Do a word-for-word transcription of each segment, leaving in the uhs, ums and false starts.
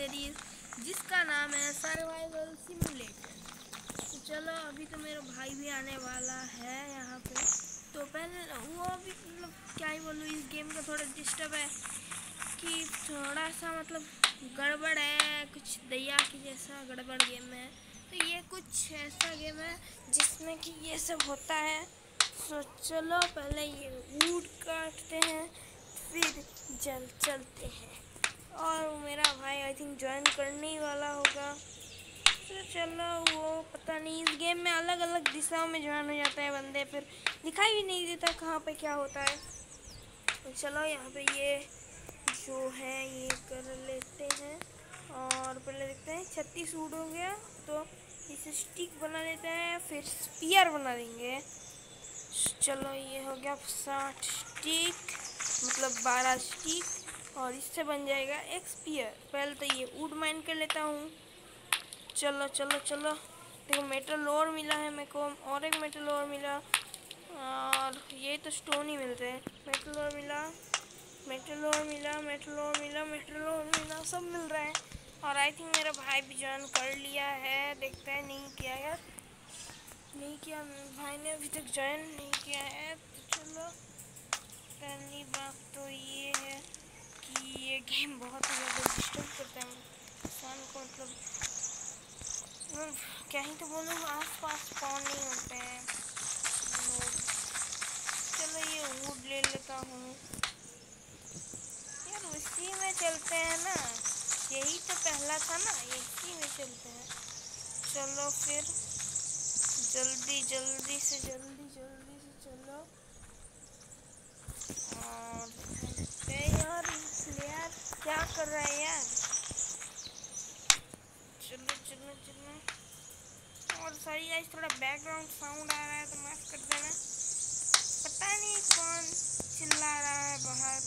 Series जिसका नाम है सर्वाइवल सिमुलेटर। तो चलो अभी तो मेरा भाई भी आने वाला है यहाँ पे। तो पहले वो अभी मतलब क्या ही बोलूँ, इस गेम का थोड़ा डिस्टर्ब है कि थोड़ा सा मतलब गड़बड़ है, कुछ दया की जैसा गड़बड़ गेम है। तो ये कुछ ऐसा गेम है जिसमें कि ये सब होता है। तो चलो पहले ये वुड काटते हैं फिर जल चलते हैं। और मेरा भाई आई थिंक ज्वाइन करने ही वाला होगा। तो चलो वो पता नहीं, इस गेम में अलग अलग दिशाओं में ज्वाइन हो जाता है बंदे, फिर दिखाई भी नहीं देता कहाँ पे क्या होता है। तो चलो यहाँ पे ये जो है ये कर लेते हैं और पहले देखते हैं छत्तीस वुड हो गया तो इसे स्टिक बना लेते हैं, फिर स्पीयर बना देंगे। चलो ये हो गया साठ स्टिक मतलब बारह स्टिक और इससे बन जाएगा एक स्पीयर। पहले तो ये वुड माइन कर लेता हूँ। चलो चलो चलो देखो मेटल और मिला है मेरे को, और एक मेटल और मिला और ये तो स्टोन ही मिलते हैं। मेटल और मिला मेटल और मिला मेटल और मिला मेटल और मिला सब मिल रहा है। और आई थिंक मेरा भाई भी ज्वाइन कर लिया है, देखते हैं। नहीं किया यार, नहीं किया भाई ने अभी तक ज्वाइन नहीं किया है। तो चलो पहली बात तो ये है कि ये गेम बहुत ही ज़्यादा डिस्टर्ब करता है इंसान को, मतलब क्या ही तो बोलूँ, आस पास स्पॉन नहीं होते हैं लोग। चलो ये वुड ले लेता हूँ यार, उसी में चलते हैं ना, यही तो पहला था ना, इसी में चलते हैं। चलो फिर जल्दी जल्दी से जल्दी जल्दी से चलो और यार यार क्या कर रहा है यार। चलो चलो चलो और सॉरी गाइस, थोड़ा बैकग्राउंड साउंड आ रहा है तो माफ कर देना, पता नहीं कौन चिल्ला रहा है बाहर।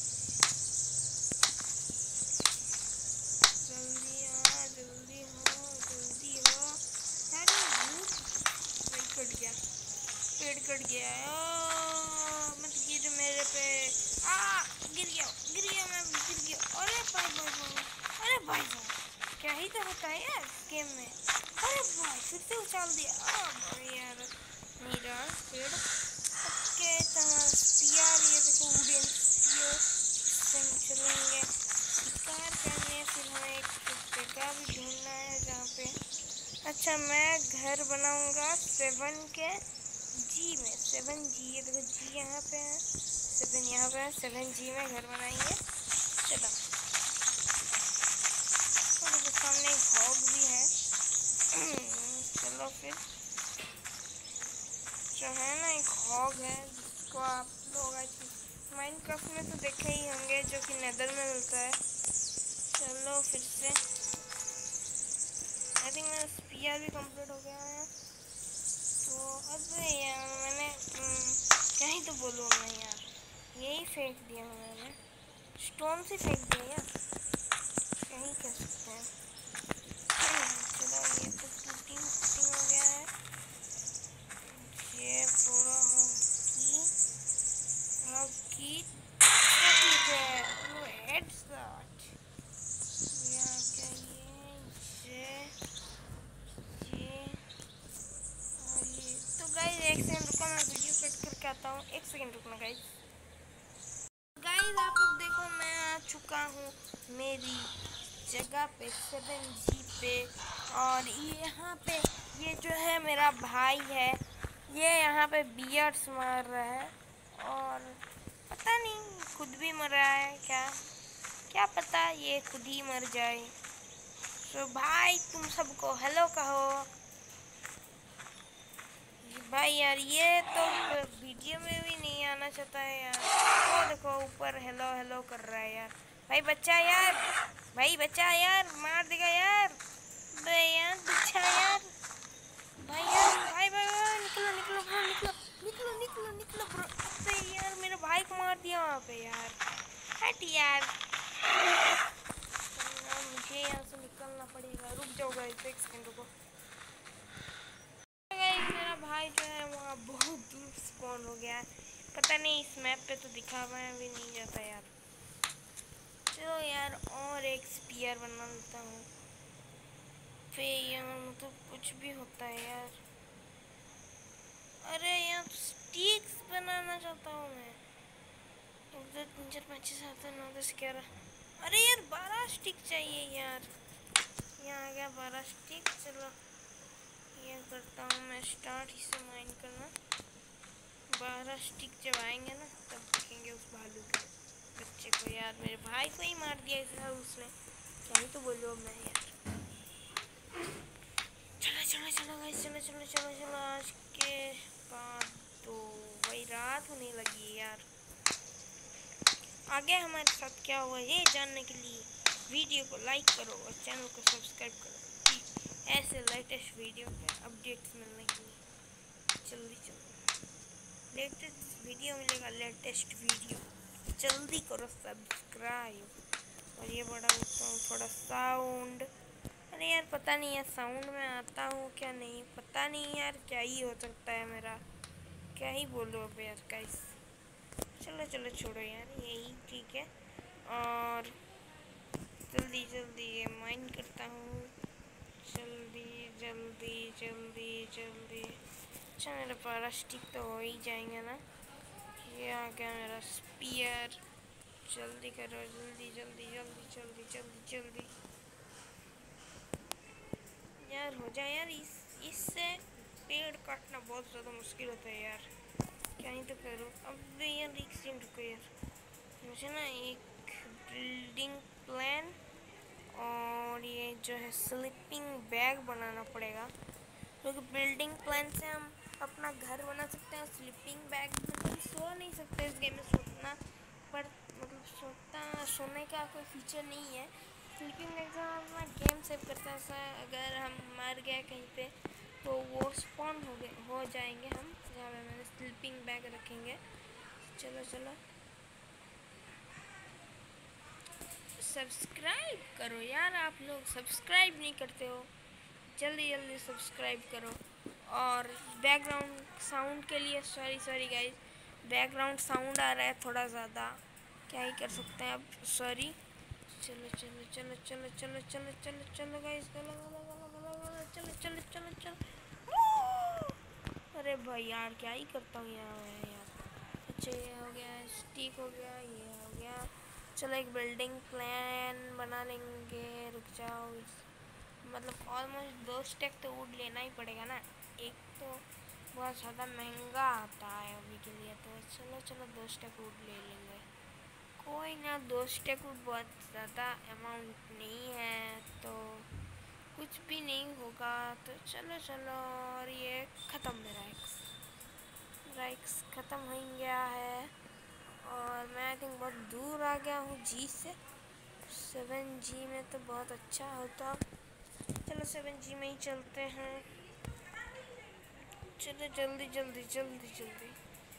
जल्दी आ जल्दी हो जल्दी हो। अरे भाई कट गया, पेड़ कट गया। ओ मत गिर मेरे पे, आ गिर गया गिर गया मैं गिर गया। अरे भाई भाई भाई अरे भाई भाई क्या ही तो होता है यार गेम में। अरे भाई फिर से उछाल दिया। आ भाई यार नहीं रहा पेड़। ओके तो स्पीयर, ये देखो वुडन स्पीयर, इससे हम चलेंगे शिकार करने। फिर हमें एक जगह भी ढूंढना है जहाँ पे, अच्छा मैं घर बनाऊंगा सेवन के जी में, सेवन जी, ये देखो जी यहाँ पे है, सेवन यहाँ पे है, सेवन जी में घर बनाएंगे। चलो और देखो सामने एक हॉग भी है। चलो फिर जो है ना एक हॉग है जिसको आप लोग माइनक्राफ्ट में तो देखे ही होंगे, जो कि नेदर में मिलता है। चलो फिर से आई थिंक मेरा स्पीयर भी कंप्लीट हो गया है। तो अब यार मैंने क्या ही तो बोलूँ मैं यार, यही फेंक दिया मैंने, स्टोन से फेंक दिया यार, क्या ही कह सकते हैं। चलो ये तो टूटी फूटी हो गया है, ये पूरा होगी होगी ठीक है। हेडशॉट या क्या ये ये और ये तो गाइस एक सेकंड रुको, मैं वीडियो कट करके आता हूँ। एक सेकंड रुकना गाइस। गाइस आप लोग देखो मैं आ चुका हूँ मेरी जगह पे सेवन जी पे, और यहाँ पे ये जो है मेरा भाई है, ये यहाँ पे बियर्स मार रहा है और पता नहीं खुद भी मर रहा है क्या क्या पता, ये खुद ही मर जाए। तो भाई तुम सबको हेलो कहो भाई यार, ये तो वीडियो में भी नहीं आना चाहता है यार। वो देखो ऊपर हेलो हेलो कर रहा है यार। भाई बच्चा यार, भाई बच्चा यार, मार देगा यार, भाई यार बच्चा यार, भाई यार भाई भाई, भाई निकलो निकलो ब्रो, निकलो निकलो निकलो निकलो ब्रो। अबे यार मेरे भाई को मार दिया वहाँ पे यार, हट यार। मुझे यहाँ से निकलना पड़ेगा, रुक जाओ गाइस एक सेकंड रुको। मेरा भाई जो है वहाँ बहुत दूर स्पॉन हो गया, पता नहीं इस मैप पे तो दिखा हुआ भी नहीं जाता यार। चलो यार और एक स्पीयर बना लेता हूँ। फिर यार मतलब कुछ भी होता है यार। अरे यार स्टिक्स बनाना चाहता हूँ मैं। एक दो तीन चार पाँच छः सात आठ नौ दस ग्यारह। अरे यार बारह स्टिक चाहिए यार। यहाँ आ गया बारह स्टिक। चलो ये करता हूँ मैं स्टार्ट इसे माइन करना। बारह स्टिक जब आएंगे ना तब देखेंगे उस भालू के बच्चे को। यार मेरे भाई को ही मार दिया इस उसने। क्या ही तो बोलो मैं यार। चलो चलो चलो गाइस चलो चलो चलो चलो आज के बाद तो वही रात होने लगी यार। आगे हमारे साथ क्या हुआ ये जानने के लिए वीडियो को लाइक करो और चैनल को सब्सक्राइब करो ऐसे लेटेस्ट वीडियो के अपडेट्स मिलने के लिए। जल्दी जल्दी लेटेस्ट वीडियो मिलेगा। लेटेस्ट वीडियो जल्दी करो सब्सक्राइब। और ये बड़ा थोड़ा साउंड। अरे यार पता नहीं यार साउंड में आता हूँ क्या नहीं पता नहीं यार। क्या ही हो सकता है मेरा। क्या ही बोलो अब यार गाइस। चलो चलो छोड़ो यार यही ठीक है। और जल्दी जल्दी ये माइंड करता हूँ। जल्दी जल्दी जल्दी जल्दी। अच्छा मेरा बारह स्टिक तो हो ही जाएंगे ना। ये आ गया मेरा स्पीयर। जल्दी करो जल्दी जल्दी जल्दी जल्दी जल्दी जल्दी यार हो जाए यार। इस इससे पेड़ काटना बहुत ज़्यादा मुश्किल होता है यार। क्या ही तो करूँ अब यार। एक सेकंड रुको यार। मुझे ना एक बिल्डिंग प्लान और ये जो है स्लीपिंग बैग बनाना पड़ेगा। क्योंकि बिल्डिंग प्लान से हम अपना घर बना सकते हैं। स्लीपिंग बैग मतलब सो नहीं सकते इस गेम में। सोना पर मतलब सोता सोने का कोई फीचर नहीं है। स्लीपिंग बैग से हम अपना गेम सेव करते हैं। अगर हम मर गए कहीं पे तो वो स्पॉन हो गए हो जाएंगे हम जहाँ पे मैंने स्लीपिंग बैग रखेंगे। चलो चलो सब्सक्राइब करो यार। आप लोग सब्सक्राइब नहीं करते हो। जल्दी जल्दी सब्सक्राइब करो। और बैकग्राउंड साउंड के लिए sorry sorry guys. Background sound आ रहा है थोड़ा ज़्यादा। क्या ही कर सकते हैं अब सॉरी। चलो चलो चलो चलो चलो चलो चलो चलो गाइस चलो चलो चलो चलो चलो। अरे भाई यार क्या ही करता हूँ यार यार। अच्छा ये हो गया स्टिक हो गया ये हो गया। चलो एक बिल्डिंग प्लान बना लेंगे। रुक जाओ मतलब ऑलमोस्ट दो स्टेक तो वुड लेना ही पड़ेगा ना। एक तो बहुत ज़्यादा महंगा आता है अभी के लिए तो चलो चलो दो स्टेक वुड ले लेंगे। कोई ना दो स्टेक वुड बहुत ज़्यादा अमाउंट नहीं है तो कुछ भी नहीं होगा। तो चलो चलो और ये ख़त्म मेरा एक्स राइक्स ख़त्म हो गया है। और मैं आई थिंक बहुत दूर आ गया हूँ जी से। सेवन जी में तो बहुत अच्छा होता। चलो सेवन जी में ही चलते हैं। चलो जल्दी जल्दी जल्दी जल्दी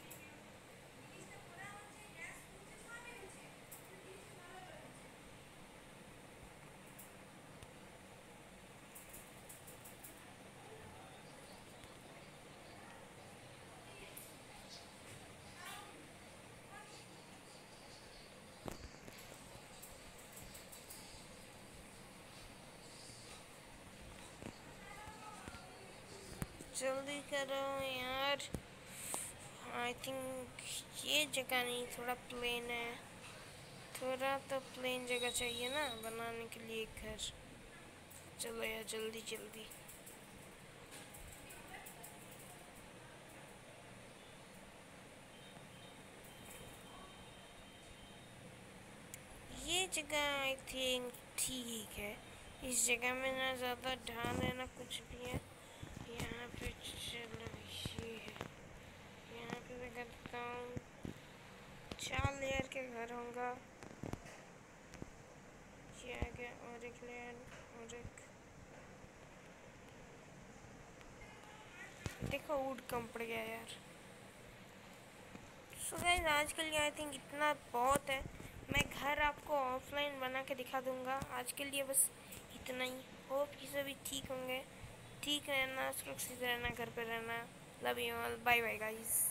जल्दी करो यार। आई थिंक ये जगह नहीं थोड़ा प्लेन है। थोड़ा तो प्लेन जगह चाहिए ना बनाने के लिए घर। चलो यार जल्दी जल्दी ये जगह आई थिंक ठीक है। इस जगह में ना ज़्यादा ढाल है ना कुछ भी है। यहाँ पे चलो ये है। यहाँ पे मैं करता हूँ चार लेयर के घर होगा। ये आ गया और एक लेयर और एक। देखो वुड कम पड़ गया यार। सो गाइस आज के लिए आई थिंक इतना बहुत है। मैं घर आपको ऑफलाइन बना के दिखा दूंगा। आज के लिए बस इतना ही। होप कि सभी ठीक होंगे। ठीक रहना सुरक्षित रहना घर पे रहना। Love you all bye bye guys.